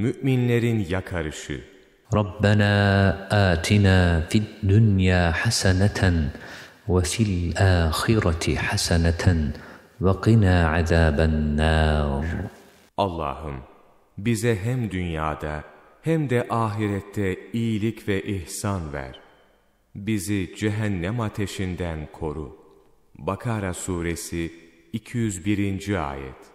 müminlerin yakarışı. Rabbena atina fid dunya haseneten ve fil ahireti haseneten ve qina azaben nar. Allah'ım bize hem dünyada hem de ahirette iyilik ve ihsan ver. Bizi cehennem ateşinden koru. Bakara suresi 201. ayet.